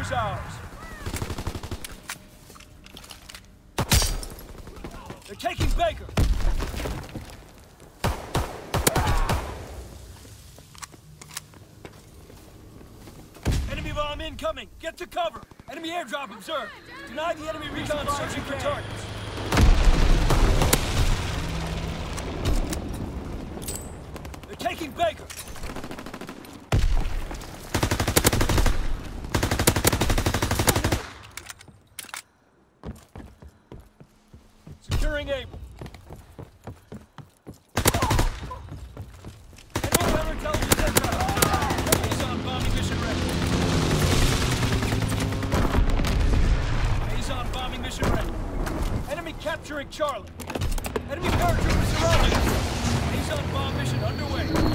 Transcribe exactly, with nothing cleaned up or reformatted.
is ours. They're taking Baker. Enemy bomb incoming. Get to cover. Enemy airdrop observed. Deny the enemy recon searching for targets. They're taking Baker. Securing Able. Enemy counterintelligence aircraft. Liaison bombing mission ready. Liaison bombing mission ready. Enemy capturing Charlie. Enemy paratroopers surrounding us. Liaison bomb mission underway.